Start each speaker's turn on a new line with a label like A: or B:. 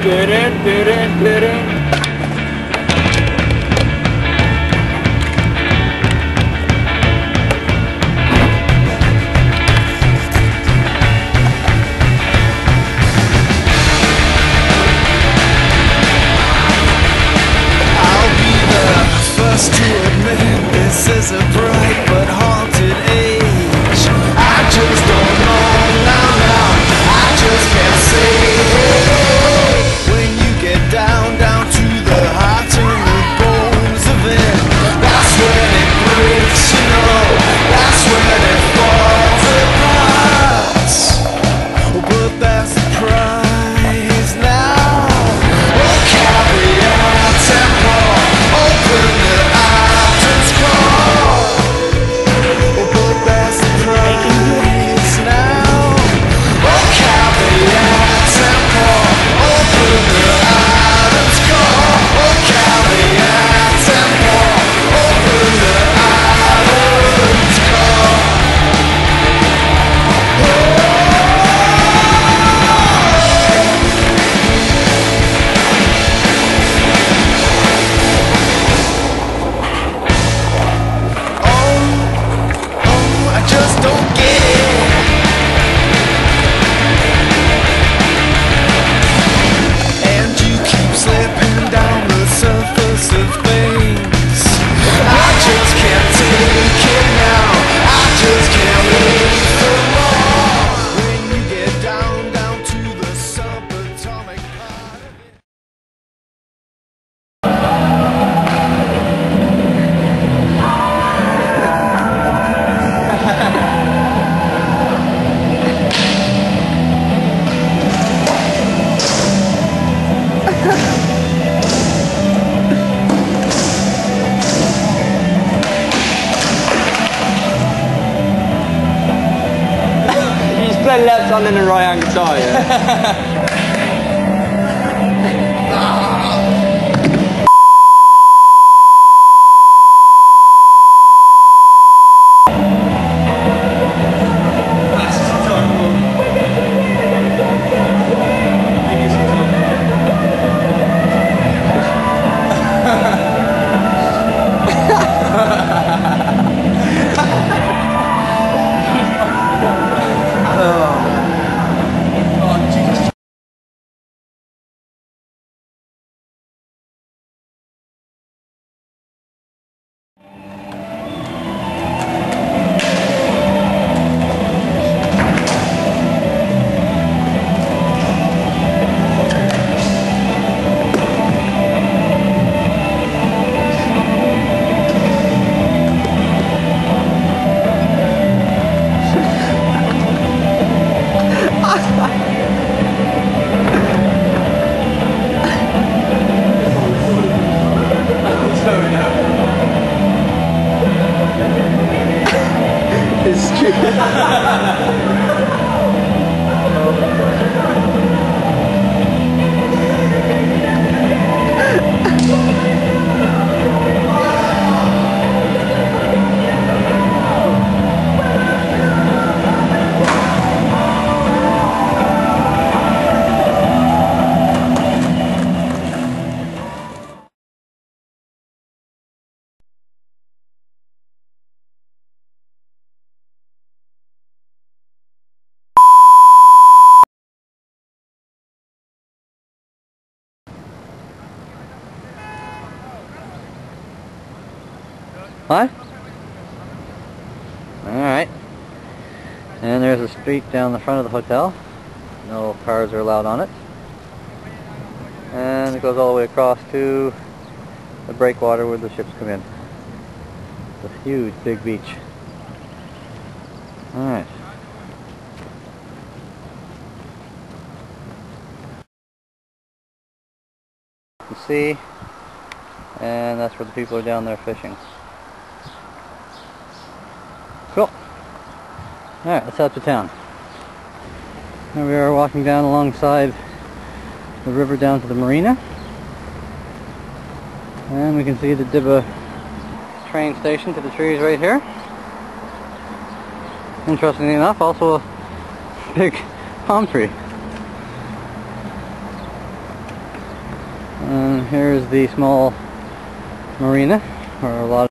A: First to admit this is a bright but haunted age. I just don't know now, I just can't say. When you get down to the heart and the bones of it, that's when it breaks, you know, that's when it falls apart. But that's the prize now. Oh, caveat temple, open the Arden's call. But that's the prize now. Oh, caveat temple, open the Arden's call. Oh, caveat temple, open the Arden's call. I just don't get it. And you keep slipping down the surface of things. I just can't take it now. I just can't wait for more. When you get down to the subatomic part of it.
B: You just play left hand and the right hand guitar, yeah? It's true.
C: What? Alright. And there's a street down the front of the hotel. No cars are allowed on it. And it goes all the way across to the breakwater where the ships come in. It's a huge, big beach. Alright. You see, and that's where the people are down there fishing. Cool. Alright, let's head to town. Here we are walking down alongside the river down to the marina. And we can see the Dibba train station to the trees right here. Interestingly enough, also a big palm tree. And here's the small marina where a lot